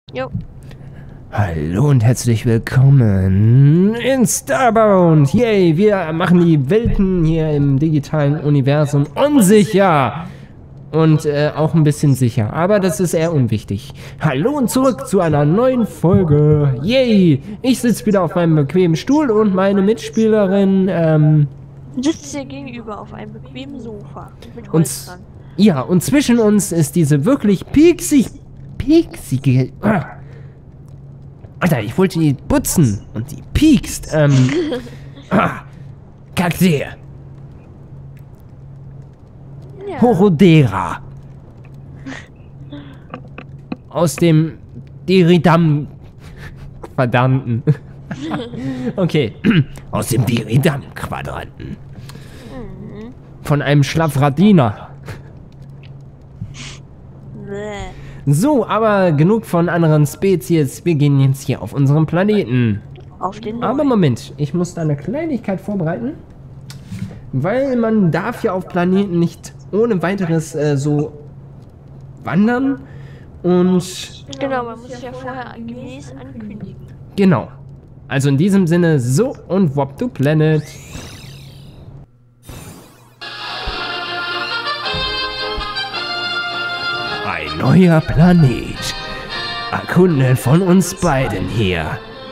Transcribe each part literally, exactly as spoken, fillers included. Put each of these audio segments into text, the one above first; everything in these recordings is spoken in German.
Jo. Hallo und herzlich willkommen in Starbound. Yay, wir machen die Welten hier im digitalen Universum unsicher. Und äh, auch ein bisschen sicher, aber das ist eher unwichtig. Hallo und zurück zu einer neuen Folge. Yay, ich sitze wieder auf meinem bequemen Stuhl und meine Mitspielerin, ähm... sitzt hier gegenüber auf einem bequemen Sofa mit Holz uns, dran. Ja, und zwischen uns ist diese wirklich pieksig, pieksige... Ah, Alter, ich wollte die putzen und die piekst. Ähm... ah, Kakteen. Ja. Horodera. Aus dem Diridam Quadranten. Okay. Aus dem Diridam Quadranten. Mhm. Von einem Schlafradiner. Bäh. So, aber genug von anderen Spezies. Wir gehen jetzt hier auf unserem Planeten. Auf den Aber neuen. Moment, ich muss da eine Kleinigkeit vorbereiten. Weil man darf ja auf Planeten nicht ohne weiteres äh, so wandern. Und Genau, man muss sich ja vorher gemäß ankündigen. genau. Also in diesem Sinne, so und Wop to Planet. Ein neuer Planet. Erkunden von uns beiden hier.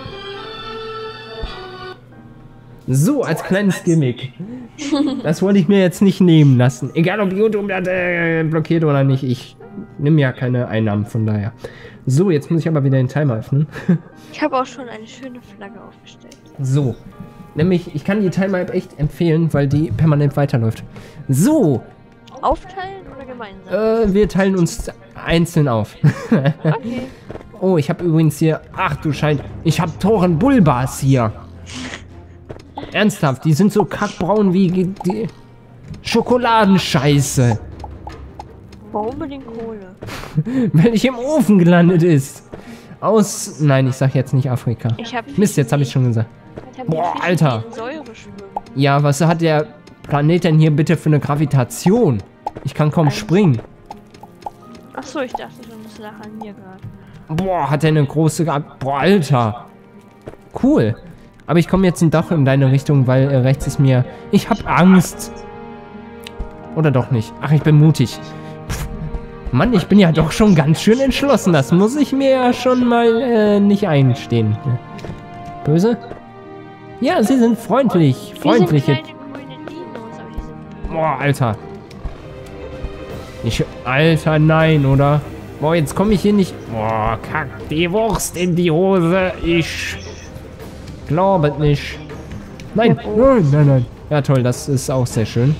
So, als kleines Gimmick. Das wollte ich mir jetzt nicht nehmen lassen. Egal, ob YouTube das äh, blockiert oder nicht. Ich nehme ja keine Einnahmen, von daher. So, jetzt muss ich aber wieder den Timer öffnen. Ich habe auch schon eine schöne Flagge aufgestellt. So. Nämlich, ich kann die Timer-App echt empfehlen, weil die permanent weiterläuft. So. Aufteilen oder gemeinsam? Äh, wir teilen uns einzeln auf. Okay. Oh, ich habe übrigens hier... Ach du Schein. Ich habe Toren Bulbas hier. Ernsthaft, die sind so kackbraun wie die Schokoladenscheiße. Warum unbedingt Kohle? Weil ich im Ofen gelandet ist. Aus... Nein, ich sag jetzt nicht Afrika. Ich hab Mist, jetzt habe ich schon gesagt. Ich hab Boah, die Fische, Alter. die in Säure schwimmen. Ja, was hat der Planet denn hier bitte für eine Gravitation? Ich kann kaum springen. Achso, ich dachte schon, das lag an mir gerade. Boah, hat er eine große... Gra Boah, Alter. Cool. Aber ich komme jetzt doch in deine Richtung, weil äh, rechts ist mir... Ich hab Angst. Oder doch nicht. Ach, ich bin mutig. Pff. Mann, ich bin ja doch schon ganz schön entschlossen. Das muss ich mir ja schon mal äh, nicht einstehen. Böse? Ja, sie sind freundlich. Freundliche... Die sind kleine grüne Dinos, aber die sind böse. Boah, Alter. Ich... Alter, nein, oder? Boah, jetzt komme ich hier nicht... Boah, kack die Wurst in die Hose. Ich... glaube nicht. Nein, nein, nein, nein. Ja, toll, das ist auch sehr schön.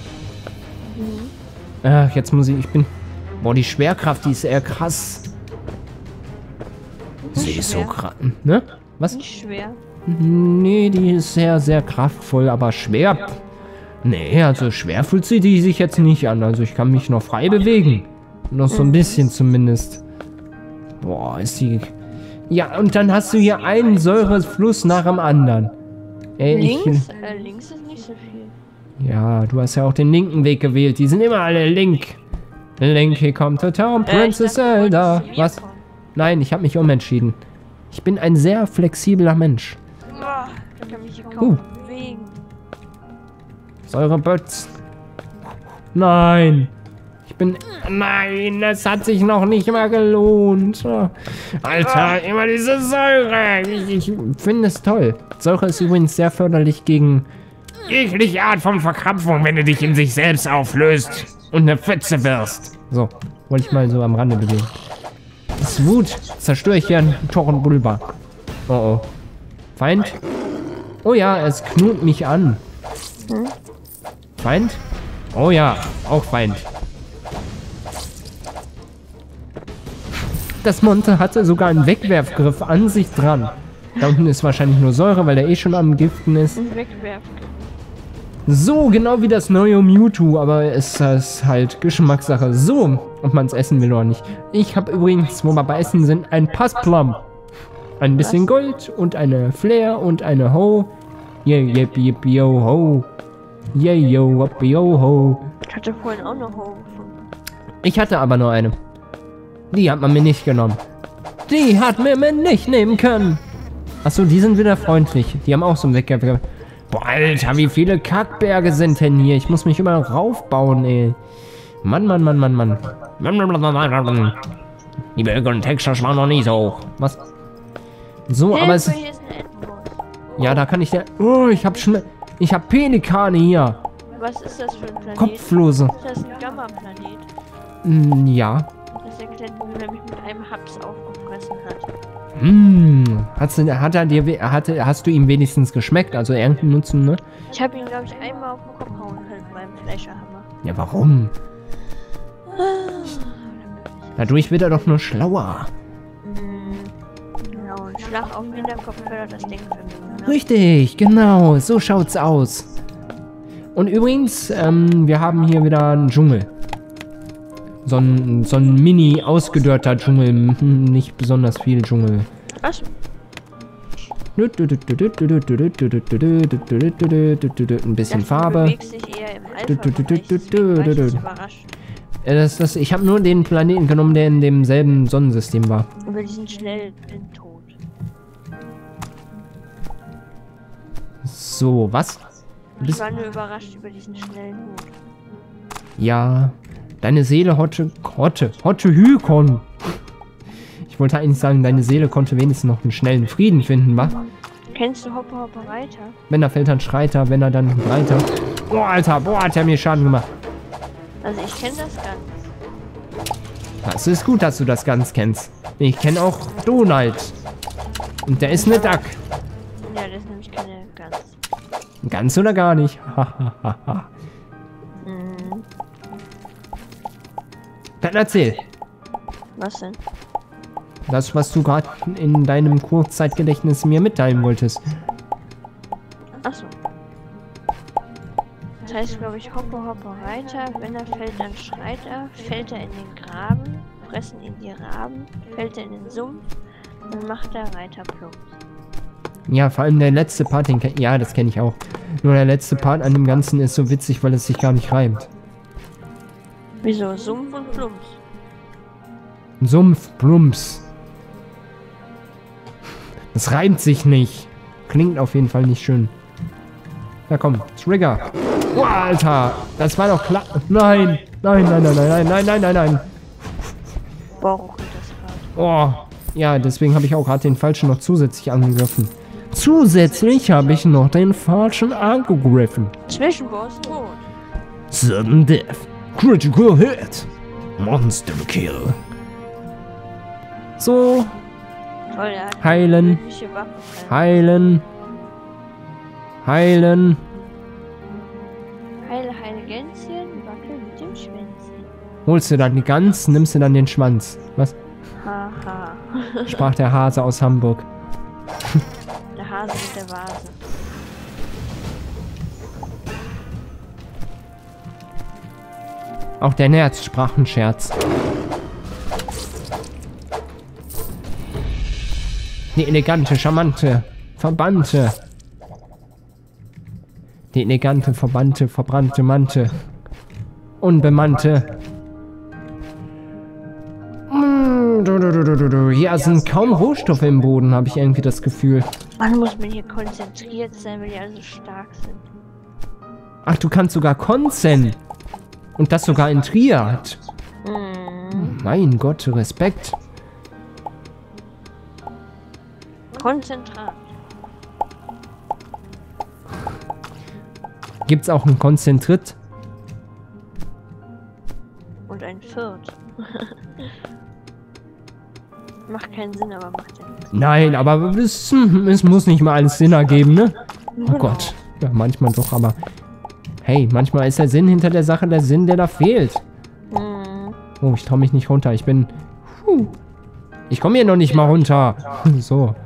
Ach, jetzt muss ich... Ich bin... Boah, die Schwerkraft, die ist eher krass. Sie ist so schwer. krass. Ne? Was? Nicht schwer. Nee, die ist sehr, sehr kraftvoll, aber schwer... Nee, also schwer fühlt sie die sich jetzt nicht an. Also ich kann mich noch frei bewegen. Noch so ein bisschen zumindest. Boah, ist die... Ja, und dann hast du hier einen Säurefluss nach dem anderen. Ey, ich... Links? Äh, links ist nicht so viel. Ja, du hast ja auch den linken Weg gewählt. Die sind immer alle link. Link, hier kommt der Town, Äh, Princess ich dachte, du Zelda. wolltest zu mir Was? kommen. Nein, ich habe mich umentschieden. Ich bin ein sehr flexibler Mensch. Boah, ich kann mich hier kaum Uh. bewegen. Säurebötz. Nein. Ich bin... Nein, das hat sich noch nicht mal gelohnt. Alter, immer diese Säure. Ich, ich finde es toll. Säure ist übrigens sehr förderlich gegen jegliche Art von Verkrampfung, wenn du dich in sich selbst auflöst und eine Pfütze wirst. So, wollte ich mal so am Rande bewegen. Das ist Wut. Zerstöre ich hier einen Toren Bulba. Oh oh. Feind? Oh ja, es knurrt mich an. Hm? Feind? Oh ja, auch Feind. Das Monster hatte sogar einen Wegwerfgriff an sich dran. Da unten ist wahrscheinlich nur Säure, weil der eh schon am Giften ist. Und wegwerfen. So, genau wie das neue Mewtwo, aber es ist halt Geschmackssache. So, ob man es essen will oder nicht. Ich habe übrigens, wo wir bei Essen sind, ein Passplum. Ein bisschen Gold und eine Flair und eine Ho. Yeah, yep, yep, yo, ho. Yeah, yo, up, yo, ho. Ich hatte vorhin auch noch Ho gefunden. Ich hatte aber nur eine. Die hat man mir nicht genommen. Die hat mir man nicht nehmen können. Achso, die sind wieder freundlich. Die haben auch so einen Wecker. Boah, Alter, wie viele Kackberge sind denn hier? Ich muss mich immer raufbauen, ey. Mann, Mann, Mann, Mann, Mann. Die Berge und Texas waren noch nicht so hoch. Was? So, aber es... Ja, da kann ich ja... Oh, ich hab schon... Ich hab Pelikane hier. Was ist das für ein Planet? Kopflose. Ist das ein Gamma-Planet? Mm, ja. Das erklärt, wie er mich mit einem Haps aufgefressen hat. Hm, hast du, hat er dir, hatte, hast du ihm wenigstens geschmeckt? Also irgendeinen Nutzen, ne? Ich habe ihn, glaube ich, einmal auf den Kopf hauen können beim Fleischerhammer. Ja, warum? Dadurch wird er doch nur schlauer. Genau, ein Schlag auf den Hinterkopf fördert das Ding für mich. Ne? Richtig, genau, so schaut's aus. Und übrigens, ähm, wir haben hier wieder einen Dschungel. So ein, so ein mini ausgedörrter Dschungel, nicht besonders viel Dschungel. Was? Ein bisschen Farbe. Du bewegst dich eher im Alpha-Bereich, deswegen war ich jetzt überrascht. Das, das, ich habe nur den Planeten genommen, der in demselben Sonnensystem war. Über diesen schnellen Tod. So, was? Ich war nur überrascht über diesen schnellen Tod. Ja, deine Seele Hotte, Hotte, Hotte Hykon. Ich wollte eigentlich sagen, deine Seele konnte wenigstens noch einen schnellen Frieden finden, wa? Kennst du Hoppe Hoppe Reiter? Wenn er fällt, dann schreit er, wenn er dann weiter. Boah, Alter, boah, hat er mir Schaden gemacht. Also ich kenne das ganz. Das ist gut, dass du das ganz kennst. Ich kenne auch Donald. Und der ist eine Duck. Ja, das ist nämlich keine Gans. Ganz oder gar nicht. Hahaha. Mhm. Dann erzähl. Was denn? Das, was du gerade in deinem Kurzzeitgedächtnis mir mitteilen wolltest. Achso. Das heißt, glaube ich, Hoppe Hoppe Reiter. Wenn er fällt, dann schreit er. Fällt er in den Graben, fressen ihn die Raben. Fällt er in den Sumpf, dann macht der Reiter plumps. Ja, vor allem der letzte Part, den kenn ja, das kenne ich auch. Nur der letzte Part an dem Ganzen ist so witzig, weil es sich gar nicht reimt. Wieso? Sumpf und Plumps. Sumpf, Plumps. Das reimt sich nicht. Klingt auf jeden Fall nicht schön. Ja, komm, Trigger. Oh, Alter, das war doch klar. Nein, nein, nein, nein, nein, nein, nein, nein, nein. Boah, ruckelt das gerade. Oh, ja, deswegen habe ich auch gerade den falschen noch zusätzlich angegriffen. Zusätzlich habe ich noch den falschen angegriffen. Zwischenboss tot. Sudden Death. Critical Hit. Monster Kill. So. Toll, er hat Heilen. tödliche Waffen. Heilen. Heilen. Heile, heile Gänschen, wackel mit dem Schwänzchen. Holst du dann die Gans, nimmst du dann den Schwanz. Was? Haha. Sprach der Hase aus Hamburg. Der Hase mit der Vase. Auch der Nerz sprach einen Scherz. Die elegante, charmante, verbannte. Die elegante, verbannte, verbrannte Mante. Unbemannte. Hier sind kaum Rohstoffe im Boden, habe ich irgendwie das Gefühl. Man muss mir hier konzentriert sein, weil die alle so stark sind. Ach, du kannst sogar Konzen. Und das sogar in Triad. Hm. Mein Gott, Respekt. Konzentrat. Gibt's auch einen Konzentrit? Und ein Viert. Macht keinen Sinn, aber macht ja nichts. Nein, aber es, es muss nicht mal alles Sinn ergeben, ne? Oh Gott. Ja, manchmal doch, aber... Hey, manchmal ist der Sinn hinter der Sache der Sinn, der da fehlt. Hm. Oh, ich trau mich nicht runter. Ich bin... Puh. Ich komme hier noch nicht mal runter. So.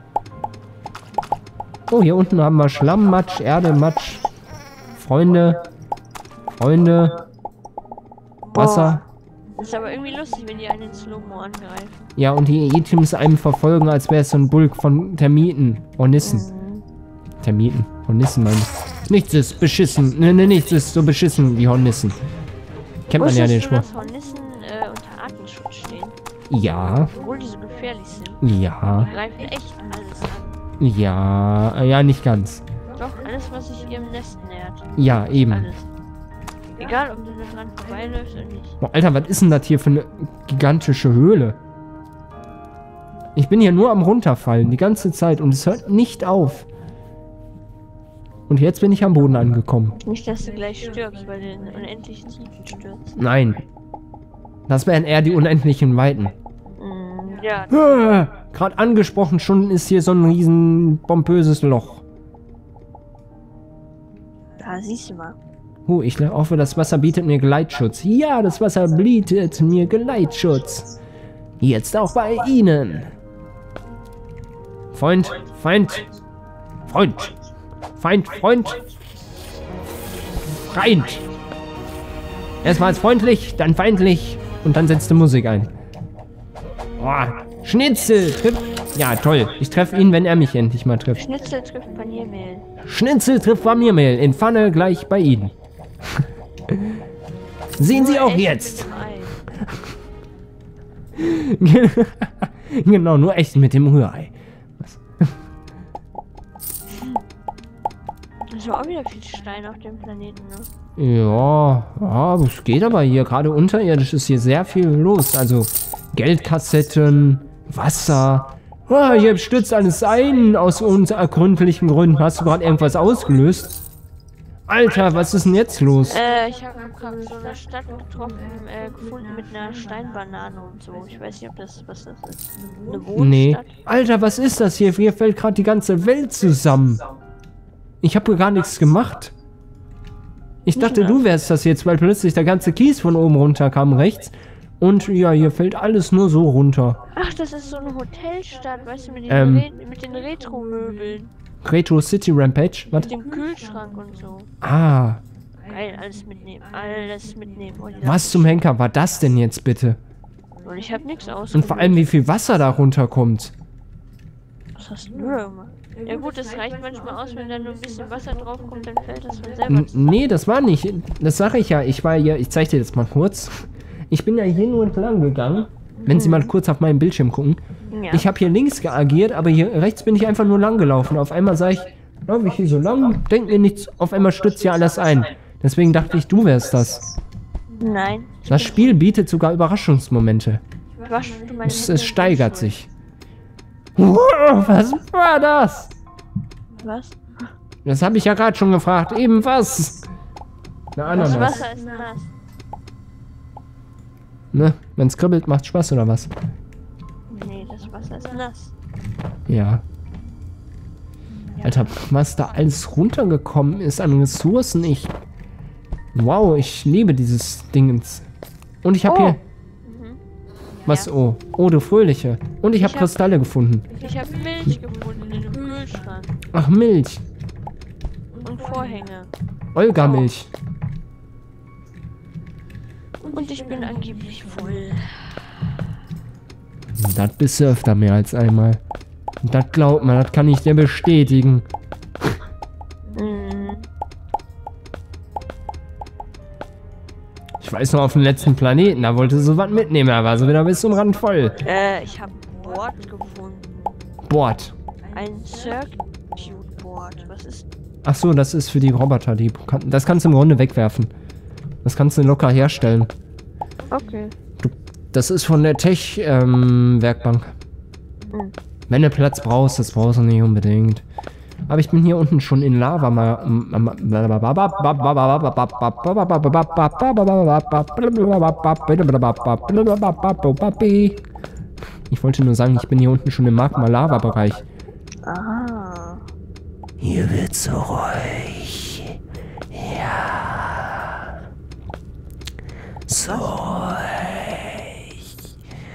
Oh, hier unten haben wir Schlamm, Matsch, Erde, Matsch. Freunde. Freunde. Wasser. Boah. Ist aber irgendwie lustig, wenn die einen in Slow-Mo angreifen. Ja, und die Items einem verfolgen, als wäre es so ein Bulk von Termiten. Hornissen. Mhm. Termiten. Hornissen, meine ich. Nichts ist beschissen. Ne, ne, nichts ist so beschissen wie Hornissen. Kennt man ja den Spruch. Dass Hornissen äh, unter Artenschutz stehen? Ja. Obwohl die so gefährlich sind. Ja. Die greifen echt alles an. Ja, ja, nicht ganz. Doch, alles, was sich ihrem Nest nähert. Ja, eben. Alles. Egal, ob du da dran vorbeiläufst oder nicht. Boah, Alter, was ist denn das hier für eine gigantische Höhle? Ich bin hier nur am runterfallen, die ganze Zeit. Und es hört nicht auf. Und jetzt bin ich am Boden angekommen. Nicht, dass du gleich stirbst, weil du in unendlichen Tiefen stürzt. Nein. Das wären eher die unendlichen Weiten. Mm, ja. Ah, gerade angesprochen, schon ist hier so ein riesen pompöses Loch. Da siehst du mal. Huh, ich hoffe, das Wasser bietet mir Gleitschutz. Ja, das Wasser bietet mir Gleitschutz. Jetzt auch bei Ihnen. Freund, Feind, Freund, Feind, Freund, Feind. Erst war es freundlich, dann feindlich und dann setzte Musik ein. Boah, Schnitzel. Ja, toll. Ich treffe ihn, wenn er mich endlich mal trifft. Schnitzel trifft Paniermehl. Schnitzel trifft Paniermehl. In Pfanne gleich bei Ihnen. Sehen Sie auch jetzt. Genau, nur echt mit dem Rührei. Was? Das war auch wieder viel Stein auf dem Planeten, ne? Ja, ja, es geht aber hier. Gerade unterirdisch ist hier sehr viel los. Also Geldkassetten, Wasser. Oh, hier stürzt alles ein aus unergründlichen Gründen. Hast du gerade irgendwas ausgelöst? Alter, was ist denn jetzt los? Äh, ich habe gerade so eine Stadt getroffen, äh, gefunden mit einer Steinbanane und so. Ich weiß nicht, ob das, was das ist. Eine Wohnstadt? Nee. Alter, was ist das hier? Hier fällt gerade die ganze Welt zusammen. Ich habe gar nichts gemacht. Ich dachte, du wärst das jetzt, weil plötzlich der ganze Kies von oben runter kam rechts. Und ja, hier fällt alles nur so runter. Ach, das ist so eine Hotelstadt, weißt du, mit den, Ähm. Re mit den Retro-Möbeln. Retro City Rampage? Was? Mit dem Kühlschrank und so. Ah, Geil, alles mitnehmen, alles mitnehmen. Oh, was zum Henker war das denn jetzt bitte? Und ich hab nichts aus. Und vor allem, wie viel Wasser da runterkommt. Was hast du da gemacht? Ja gut, das reicht manchmal aus, wenn da nur ein bisschen Wasser drauf kommt, dann fällt das von selber N zusammen. nee, das war nicht. Das sage ich ja. Ich war hier, ich zeige dir jetzt mal kurz. Ich bin ja hier nur entlang gegangen. Wenn Sie mal kurz auf meinen Bildschirm gucken. Ja. Ich habe hier links agiert, aber hier rechts bin ich einfach nur lang gelaufen. Auf einmal sage ich, laufe ich hier so lang, denk mir nichts, auf einmal stürzt hier alles ein. Deswegen dachte ich, du wärst das. Nein. Das Spiel bietet sogar Überraschungsmomente. Was, du meine Es, es steigert sich. Wow, was war das? Was? Das habe ich ja gerade schon gefragt. Eben was? Eine Das Ananas. Wasser ist nass. Ne? Wenn es kribbelt, macht Spaß oder was? Nee, das Wasser ist nass. Ja. Alter, was da alles runtergekommen ist an Ressourcen. Ich. Wow, ich liebe dieses Dingens. Und ich habe Oh. hier. Was? Oh. Oh, du Fröhliche. Und ich habe Ich hab- Kristalle gefunden. Ich habe Milch gefunden in dem Kühlschrank. Ach, Milch. Und Vorhänge. Olga-Milch. Und ich bin angeblich voll. Das bist du öfter mehr als einmal. Das glaubt man, das kann ich dir bestätigen. Mhm. Ich weiß noch, auf dem letzten Planeten, da wollte sie was mitnehmen, da war sie wieder bis zum Rand voll. Äh, ich habe Board gefunden. Board. Ein Circuit Board. Was ist? Ach so, das ist für die Roboter. Die kann, das kannst du im Grunde wegwerfen. Das kannst du locker herstellen. Okay. Du, das ist von der Tech-Werkbank. Mhm. Wenn du Platz brauchst, das brauchst du nicht unbedingt. Aber ich bin hier unten schon in Lava mal. Ich wollte nur sagen, ich bin hier unten schon im Magma-Lava-Bereich. Aha. Hier wird so ruhig. Ja. So ruhig.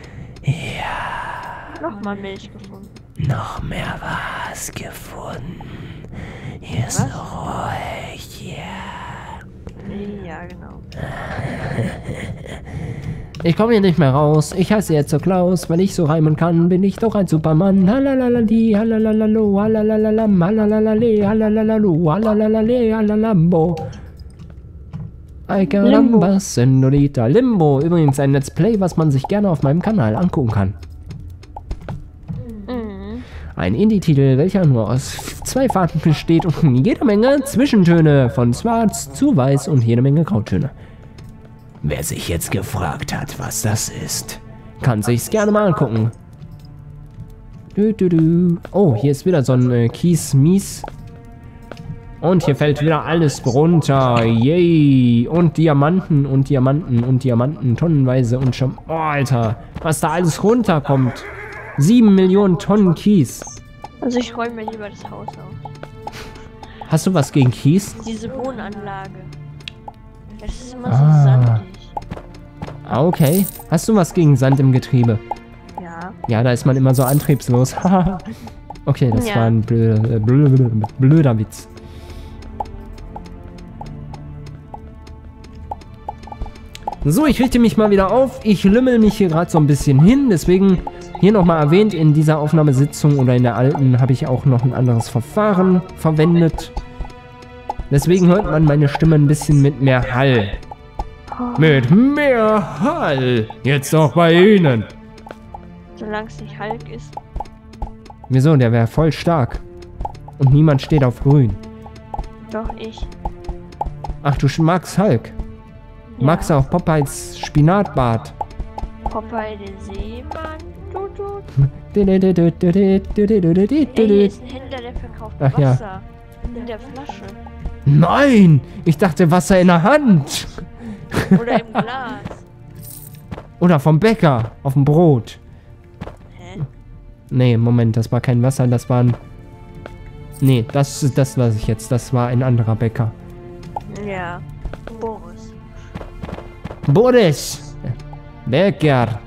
Ja. Nochmal Milch gefunden. Noch mehr was gefunden. Hier ist so ruhig. Ja. Ja, genau. Ich komme hier nicht mehr raus. Ich heiße jetzt so Klaus. Wenn ich so reimen kann, bin ich doch ein Supermann. Halalalali, halalalalo, halalalam, halalalale, halalalalu, halalalale, halalambo. Ay caramba, Senorita Limbo. Übrigens ein Let's Play, was man sich gerne auf meinem Kanal angucken kann. Ein Indie-Titel, welcher nur aus zwei Farben besteht und jede Menge Zwischentöne von schwarz zu weiß und jede Menge Grautöne. Wer sich jetzt gefragt hat, was das ist, kann sich's gerne mal angucken. Du, du, du. Oh, hier ist wieder so ein äh, Kies-Mies. Und hier fällt wieder alles runter. Yay. Und Diamanten und Diamanten und Diamanten. Tonnenweise und schon... Oh, Alter. Was da alles runterkommt. Sieben Millionen Tonnen Kies. Also ich räume mir lieber das Haus auf. Hast du was gegen Kies? Diese Wohnanlage. Das ist immer Ah. so sandig. Ah, okay. Hast du was gegen Sand im Getriebe? Ja. Ja, da ist man immer so antriebslos. Okay, das Ja. war ein blöder, äh, blöder, blöder Witz. So, ich richte mich mal wieder auf. Ich lümmel mich hier gerade so ein bisschen hin. Deswegen hier nochmal erwähnt, in dieser Aufnahmesitzung oder in der alten habe ich auch noch ein anderes Verfahren verwendet. Deswegen hört man meine Stimme ein bisschen mit mehr Hall. Mit mehr Hall. Jetzt auch bei Ihnen. Solange es nicht Hulk ist. Wieso? Der wäre voll stark. Und niemand steht auf grün. Doch ich. Ach, du magst Hulk. Ja. Magst auch Popeyes Spinatbart. Popeye der Seemann. Tut, tut. Ey, hier ist ein Händler, der verkauft Ach ja. Wasser. In der Flasche. Nein! Ich dachte Wasser in der Hand. Oder im Glas. Oder vom Bäcker. Auf dem Brot. Hä? Nee, Moment, das war kein Wasser, das war ein... Nee, das, das lasse ich jetzt. Das war ein anderer Bäcker. Ja. Boris. Boris! Bäcker!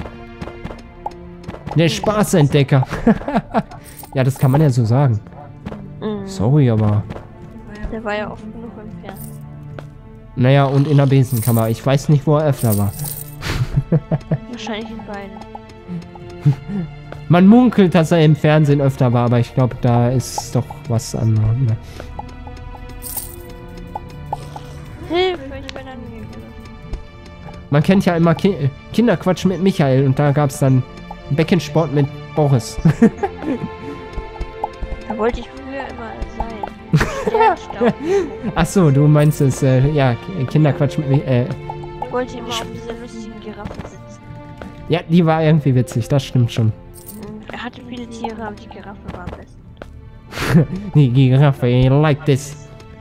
Der Spaßentdecker. Ja, das kann man ja so sagen. Mhm. Sorry, aber... Der war ja oft genug im Fernsehen. Naja, und in der Besenkammer. Ich weiß nicht, wo er öfter war. Wahrscheinlich in beiden. Man munkelt, dass er im Fernsehen öfter war, aber ich glaube, da ist doch was anderes. Ne? Hilfe, ich bin angegriffen. Man kennt ja immer Ki Kinderquatsch mit Michael und da gab es dann Beckensport mit Boris. Da wollte ich früher immer sein. Sternstaub. Ach so, du meinst es, äh, ja, Kinderquatsch mit Mi- äh, Ich wollte immer auf dieser lustigen Giraffe sitzen. ja, die war irgendwie witzig, das stimmt schon. Mhm. Er hatte viele Tiere, aber die Giraffe war am besten. Die Giraffe, I like this.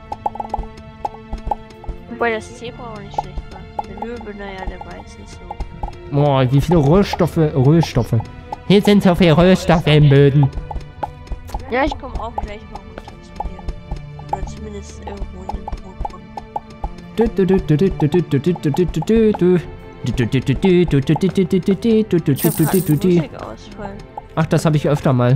Wobei das Zebra auch nicht schlecht war. Der Löwe, naja, der war jetzt nicht so. Boah, wie viele Rohstoffe, Rohstoffe. Hier sind so viele Rohstoffe im Böden. Ja, ich komme auch gleich mal runter zu dir. Oder zumindest irgendwo in den Boot kommen. Du, du, du, du, du, du, du, du, du, du, du, du, du. Du, du, du, du, du, du, du, du, du, du, du, du, Ich hab du, du, grad du, einen du. Musikausfall. Ach, das habe ich öfter mal.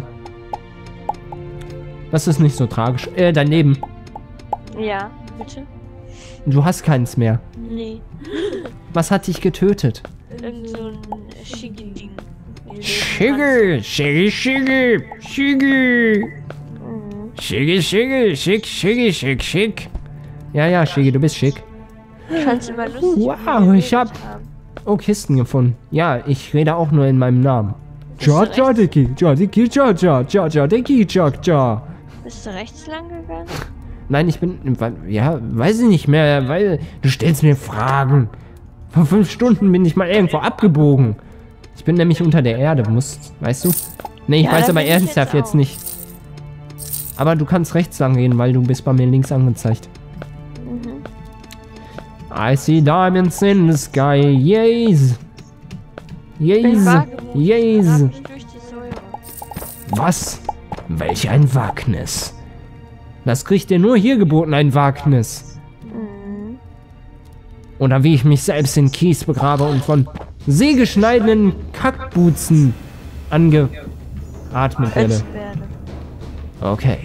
Das ist nicht so tragisch. Äh, daneben. Ja, bitte? Du hast keins mehr. Nee. Was hat dich getötet? Irgend so ein Schicki-Ding. Schicke, schicke, schicke, schicke. Mhm. Schicke, schicke, schick, schicke, schick, schick. Ja, ja, Schicke, du bist schick. Ich fand's immer lustig. Wow, wie wir ich hab- geredet haben. Oh, Kisten gefunden. Ja, ich rede auch nur in meinem Namen. Bist du Ja, ja, rechts- Dicky, ja, Dicky, ja, ja, ja, ja, Dicky, ja, ja. Bist du rechts lang gegangen? Nein, ich bin, ja, weiß ich nicht mehr, weil du stellst mir Fragen. Vor fünf Stunden bin ich mal irgendwo abgebogen. Ich bin nämlich unter der Erde, musst, weißt du? Nee, ich Ja, weiß da aber bin ich ernsthaft jetzt jetzt auch. nicht. Aber du kannst rechts lang gehen, weil du bist bei mir links angezeigt. Mhm. I see diamonds in the sky, yes. Ich bin Yes, wagemutig und grab yes. mich durch die Säure. Was? Welch ein Wagnis. Das kriegt ihr nur hier geboten, ein Wagnis. Mhm. Oder wie ich mich selbst in Kies begrabe und von sägeschneidenden Kackbuzen angeatmet werde. Als werde. Okay.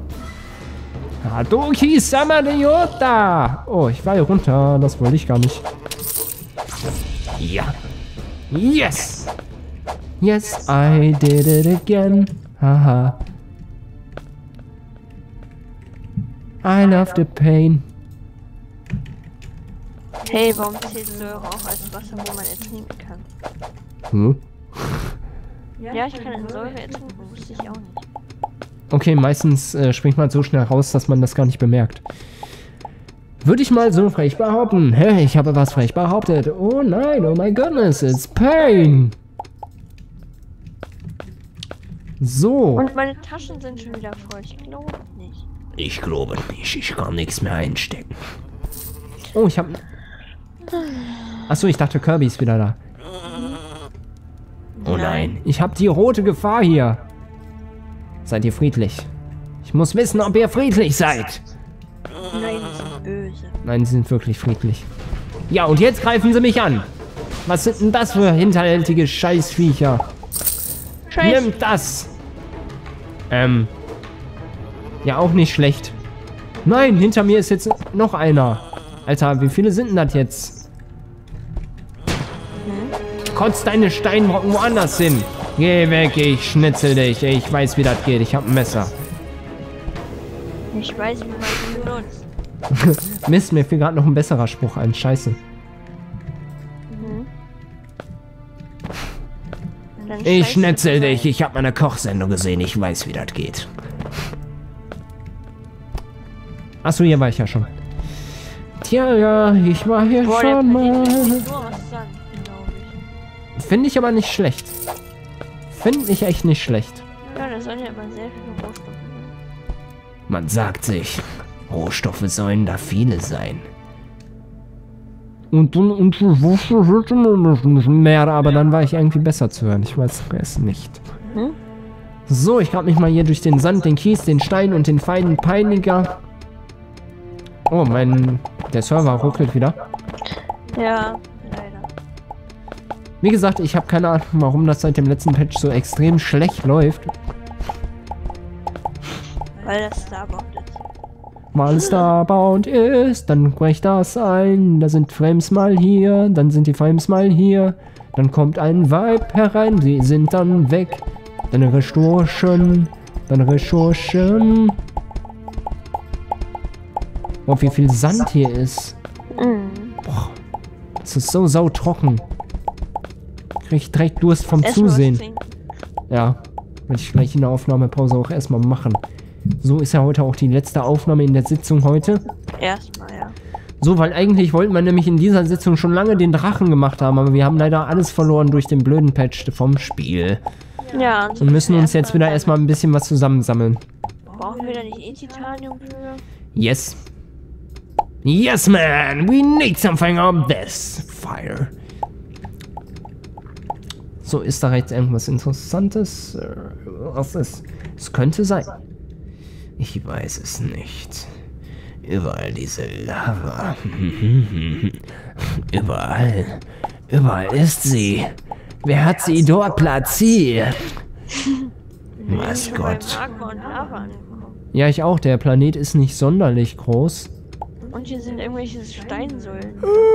Hadoki Samadeyota! Oh, ich war hier runter. Das wollte ich gar nicht. Ja. Yes! Yes, I did it again. Haha. I love the pain. Hey, warum zählt Säure auch als Wasser, wo man ertrinken kann? Hm? Ja, ich kann in Säure ertrinken, wusste ich auch nicht. Okay, meistens äh, springt man so schnell raus, dass man das gar nicht bemerkt. Würde ich mal so frech behaupten. Hä, ich habe was frech behauptet. Oh nein, oh my goodness, it's pain. So. Und meine Taschen sind schon wieder voll. Ich glaube nicht. Ich glaube nicht. Ich kann nichts mehr einstecken. Oh, ich habe... Achso, ich dachte, Kirby ist wieder da. Oh nein. Ich habe die rote Gefahr hier. Seid ihr friedlich? Ich muss wissen, ob ihr friedlich seid. Nein, die sind böse. Nein, sie sind wirklich friedlich. Ja, und jetzt greifen sie mich an. Was sind denn das für hinterhältige Scheißviecher? Scheiße. Nimm das! Ähm. Ja, auch nicht schlecht. Nein, hinter mir ist jetzt noch einer. Alter, wie viele sind denn das jetzt? Hm? Kotz deine Steinbrocken woanders hin. Geh weg, ich schnitzel dich. Ich weiß, wie das geht. Ich hab ein Messer. Ich weiß, wie man ihn benutzt. Mist, mir fiel gerade noch ein besserer Spruch ein. Scheiße. Mhm. Dann Ich schnitzel du dich. Ich habe meine Kochsendung gesehen. Ich weiß, wie das geht. Achso, hier war ich ja schon. Tja, ja, ich war hier Boah, der schon mal. Planet ist nur aus Sand, glaub ich. Finde ich aber nicht schlecht. Finde ich echt nicht schlecht. Ja, da sollen ja immer sehr viele Rohstoffe sein. Man sagt sich, Rohstoffe sollen da viele sein. Und dann und mehr, aber dann war ich irgendwie besser zu hören. Ich weiß es nicht. Hm? So, ich grab mich mal hier durch den Sand, den Kies, den Stein und den feinen Peiniger. Oh, mein... Der Server ruckelt wieder. Ja, leider. Wie gesagt, ich habe keine Ahnung, warum das seit dem letzten Patch so extrem schlecht läuft. Weil das Starbound ist. Mal Starbound ist, dann bricht das ein. Da sind Frames mal hier, dann sind die Frames mal hier. Dann kommt ein Vibe herein, sie sind dann weg. Dann Ressourcen, dann Ressourcen. Oh, wie viel Sand hier ist. Mhm. Boah, es ist so sautrocken. Krieg ich direkt Durst vom Erst mal was Zusehen. trinken. Ja, werde ich gleich in der Aufnahmepause auch erstmal machen. So ist ja heute auch die letzte Aufnahme in der Sitzung heute. Erstmal, ja. So, weil eigentlich wollten wir nämlich in dieser Sitzung schon lange den Drachen gemacht haben, aber wir haben leider alles verloren durch den blöden Patch vom Spiel. Ja, Und müssen uns jetzt wieder erstmal ein bisschen was zusammensammeln. Brauchen wir da nicht eh Titanium für? Yes. Yes, man! We need something of this fire. So, ist da rechts irgendwas Interessantes? Äh, Was ist? Es könnte sein. Ich weiß es nicht. Überall diese Lava. Überall. Überall ist sie. Wer hat sie dort platziert? Was Gott. Magma und Lava angekommen. Ja, ich auch. Der Planet ist nicht sonderlich groß. Und hier sind irgendwelche Steinsäulen.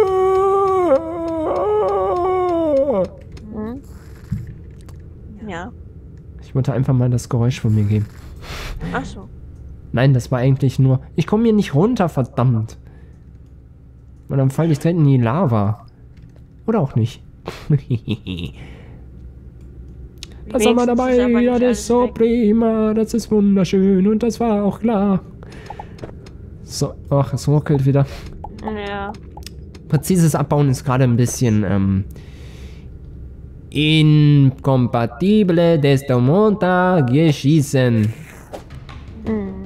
Hm? Ja. Ich wollte einfach mal das Geräusch von mir geben. Ach so. Nein, das war eigentlich nur... Ich komme hier nicht runter, verdammt. Und dann falle ich direkt in die Lava. Oder auch nicht. Was haben wir dabei? Ja, das ist so prima. Das ist wunderschön. Und das war auch klar. So, ach, es ruckelt wieder. Ja. Präzises Abbauen ist gerade ein bisschen, ähm... incompatible desto monta geschießen. Hm.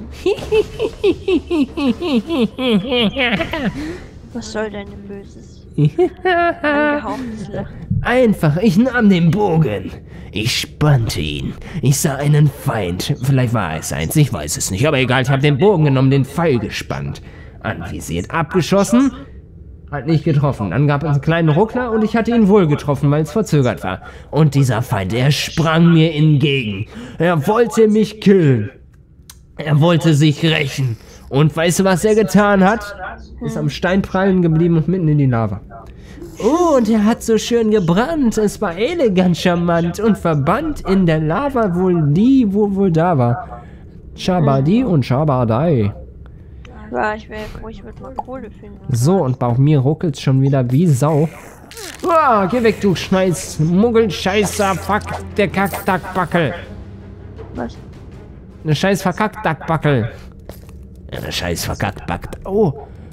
Was soll dein böses? Angehauchtes Lachen. Einfach, ich nahm den Bogen. Ich spannte ihn. Ich sah einen Feind. Vielleicht war es eins, ich weiß es nicht. Aber egal, ich habe den Bogen genommen, den Pfeil gespannt. Anvisiert, abgeschossen. Hat nicht getroffen. Dann gab es einen kleinen Ruckler und ich hatte ihn wohl getroffen, weil es verzögert war. Und dieser Feind, er sprang mir entgegen. Er wollte mich killen. Er wollte sich rächen. Und weißt du, was er getan hat? Ist am Stein prallen geblieben und mitten in die Lava. Oh, und er hat so schön gebrannt. Es war elegant charmant und verbannt in der Lava wohl die, wo wohl da war. Shabadi und Shabadai. Ja, ich wäre froh, ich würde mal Kohle finden. So, und bei mir ruckelt es schon wieder wie Sau. Ah, geh weg, du Scheiß Muggelscheißer, fuck, der Kackdackbackel. Was? Eine scheiß Verkackdackbackel. Eine scheiß Verkackbackt. Oh.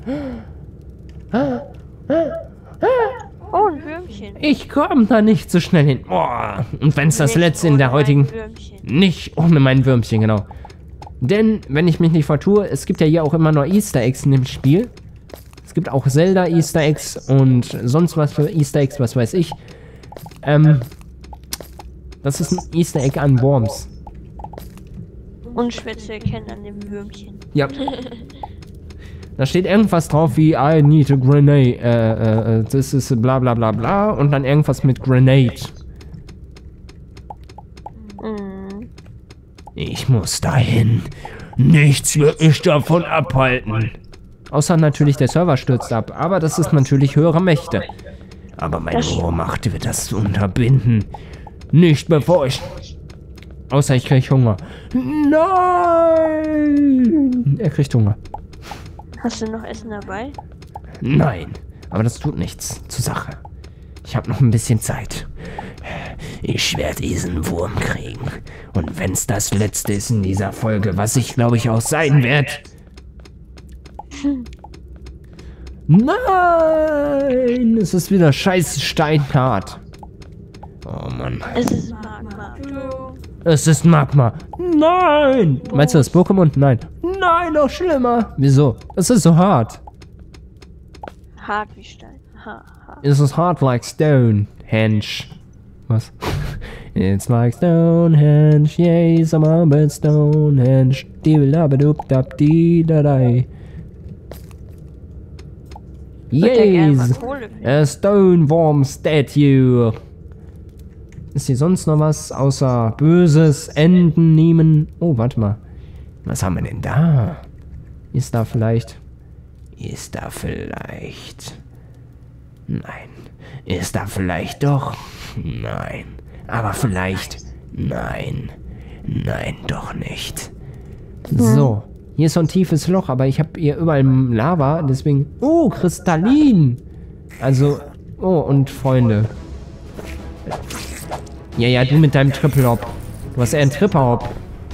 Oh, ein Würmchen. Ich komme da nicht so schnell hin. Oh. Und wenn es das Nicht letzte in der ohne heutigen... mein Würmchen. Nicht ohne mein Würmchen, genau. Denn, wenn ich mich nicht vertue, es gibt ja hier auch immer noch Easter Eggs in dem Spiel. Es gibt auch Zelda Easter Eggs und sonst was für Easter Eggs, was weiß ich. Ähm, das ist ein Easter Egg an Worms. Unschwer zu erkennen an dem Würmchen. Ja. Da steht irgendwas drauf wie I need a grenade. Äh, äh, das ist bla bla bla bla. Und dann irgendwas mit Grenade. Mhm. Ich muss dahin. Nichts wird mich davon abhalten. Außer natürlich der Server stürzt ab. Aber das ist natürlich höhere Mächte. Aber meine hohe Macht wird das unterbinden. Nicht bevor ich... Außer ich krieg Hunger. Nein! Er kriegt Hunger. Hast du noch Essen dabei? Nein, aber das tut nichts zur Sache. Ich habe noch ein bisschen Zeit. Ich werde diesen Wurm kriegen. Und wenn es das letzte ist in dieser Folge, was ich glaube ich auch sein werde. Nein! Es ist wieder scheiß steinhart. Oh Mann. Es ist Magma. Es ist Magma. Nein! Meinst du das Pokémon? Nein. Nein, noch schlimmer. Wieso? Es ist so hart. Hart wie Stein. Ha, ha. Es ist hard like Stonehenge. Was? It's like Stonehenge, yay, some but Stonehenge. Di-la-ba-dup-dap-di-da-dai. Yes! A Stoneworm Statue. Ist hier sonst noch was außer böses Enden nehmen? Oh, warte mal. Was haben wir denn da? Ist da vielleicht... Ist da vielleicht... Nein. Ist da vielleicht doch... Nein. Aber vielleicht... Nein. Nein, doch nicht. So. Hier ist so ein tiefes Loch, aber ich habe hier überall Lava, deswegen... Oh, kristallin! Also... Oh, und Freunde. Ja, ja, du mit deinem Triple-Hop. Du hast eher einen Tripper-Hop.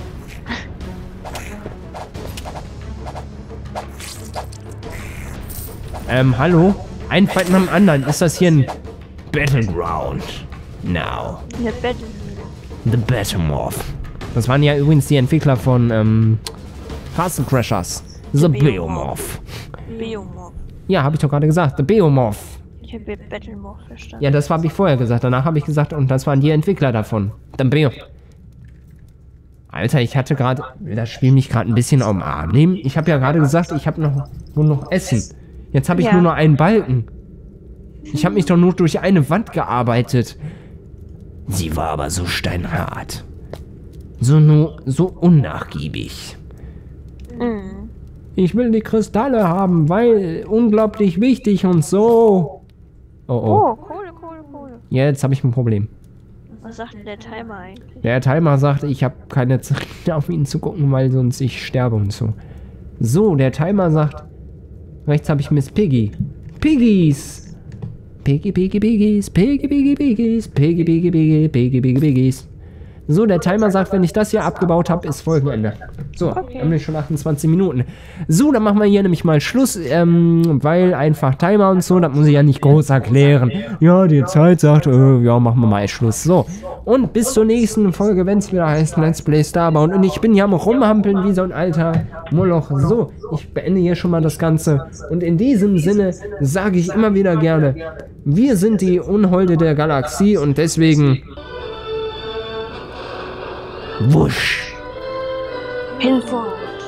Ähm, hallo? Ein Fight nach dem anderen. Ist das hier ein Battleground? Now. Eine Battle. The Battlemorph. Das waren ja übrigens die Entwickler von, ähm, Castle Crashers. The Beomorph. Beomorph. Ja, habe ich doch gerade gesagt. The Beomorph. Ich habe Battlemorph verstanden. Ja, das habe ich vorher gesagt. Danach habe ich gesagt, und das waren die Entwickler davon. The Beomorph. Alter, ich hatte gerade... Will das Spiel mich gerade ein bisschen am Arm nehmen? Ich habe ja gerade gesagt, ich habe noch nur noch Essen. Jetzt habe ich Ja. nur noch einen Balken. Ich habe mich doch nur durch eine Wand gearbeitet. Sie war aber so steinhart. So nur so unnachgiebig. Mhm. Ich will die Kristalle haben, weil unglaublich wichtig und so. Oh, oh. Oh, Kohle, Kohle, Kohle. Jetzt habe ich ein Problem. Was sagt denn der Timer eigentlich? Der Timer sagt, ich habe keine Zeit auf ihn zu gucken, weil sonst ich sterbe und so. So, der Timer sagt, rechts habe ich Miss Piggy. Piggies! Piggy, Piggy, Piggies, Piggy, Piggy, Piggies, Piggy, Piggy, Piggy, Piggy, Piggy, Piggies. So, der Timer sagt, wenn ich das hier abgebaut habe, ist Folgenende. So, Okay. haben wir schon achtundzwanzig Minuten. So, dann machen wir hier nämlich mal Schluss, ähm, weil einfach Timer und so, das muss ich ja nicht groß erklären. Ja, die Zeit sagt, äh, ja, machen wir mal Schluss. So, und bis zur nächsten Folge, wenn es wieder heißt Let's Play Starbound. Und ich bin hier am Rumhampeln wie so ein alter Moloch. So, ich beende hier schon mal das Ganze. Und in diesem Sinne sage ich immer wieder gerne, wir sind die Unholde der Galaxie und deswegen... Wusch. Hinfort.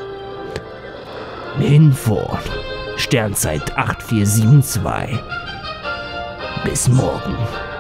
Hinfort. Sternzeit acht vier sieben zwei. Bis morgen.